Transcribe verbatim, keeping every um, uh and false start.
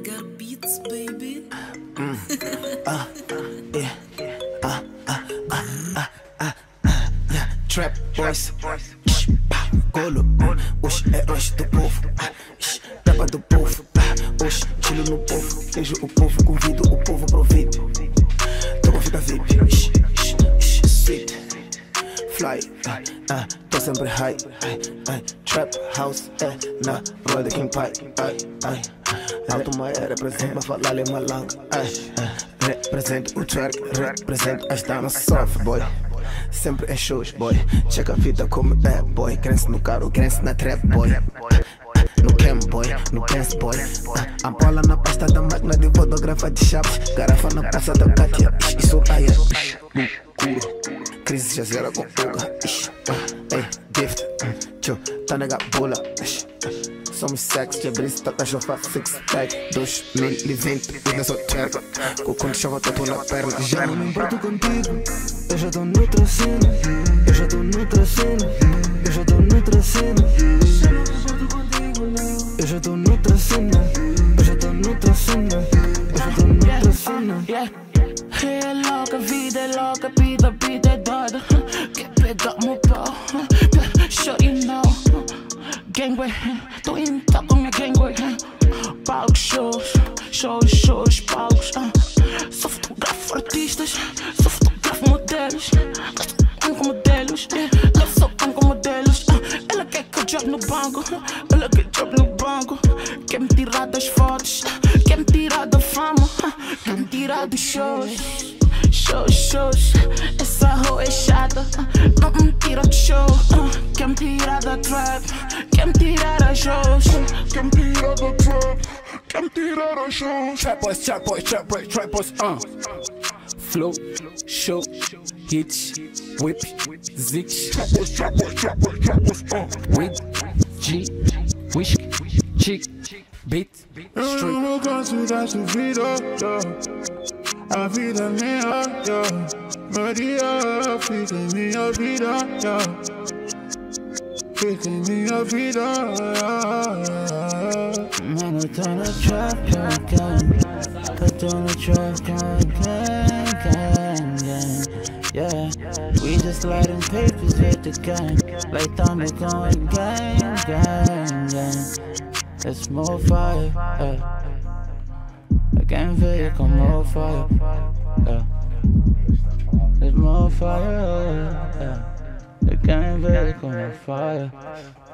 Nagar Beats, baby. Mm. uh, yeah. Uh, uh, uh, uh, uh, uh, yeah. Trap boys. Golo. Os heróis do povo. Tapa do povo. Os tiro no povo. Beijo o povo. Convido o povo pro V I P. Tô com vida V I P. Sweet. Fly. Uh, uh, tô sempre high. Uh, uh, trap house. É na rua de King Pai. Uh, uh. Alto Maia representa pra falar ali malanga. Represento o track, represento as damas soft boy. Sempre em shows boy, checa a vida como é boy. Cresce no carro, cresce na trap boy. No cam boy, no dance boy. Ampola na pasta da máquina de fotógrafa de chaves. Garrafa na praça da Katia, isso aí é loucura. Crise já zera com fuga. Ei, gift, tio, tá nega bula. Somos sex, de abrir se tá cachorro six pack. dois mil e vinte, eu sou terra. Com quando chama tatu na perna. Já não me importo contigo, eu já tô noutra cena. Eu já tô noutra cena. Eu já tô noutra cena. Eu já tô noutra cena. Eu já tô noutra cena. Eu já tô noutra cena. É louca, vida é louca, vida, vida é doida. Quer pegar meu pau? Sure you know. Gangway, tô indo tá com minha gangway. Palcos, shows, shows, shows, palcos. uh. Só fotografo artistas, só fotografo modelos. Ando com modelos, yeah. Eu só ando com modelos. uh. Ela quer que eu jogue no banco, ela quer que eu jogue no banco. Quer me tirar das fotos, quer me tirar da fama, quer me tirar dos shows. Shows, shows, essa rua é chata, não me tira do show. uh, Quer me tirar da trap, quer me tirar das shows. Quer me tirar da trap, quer me tirar das shows. Trap boys, trap boys, trap boys, trap boys, uh Flow, show, hits, whip, zigs. Trap boys, trap boys, trap boys, trap boys, uh Weed, G, whisky, chick, beat, Eu não canso da sua vida, yeah. A vida é minha, yeah. Maria, fica em minha vida, yeah. Fica em minha vida, yeah. Mano, eu tô no trap, gang, gang. Eu tô no trap, gang, gang, gang, gang. Yeah, we just lighting papers with the gang. Like thunder going gang, gang, gang. It's more fire, yeah. I can feel you come more fire, yeah. It's more fire, yeah. I can feel you come more fire.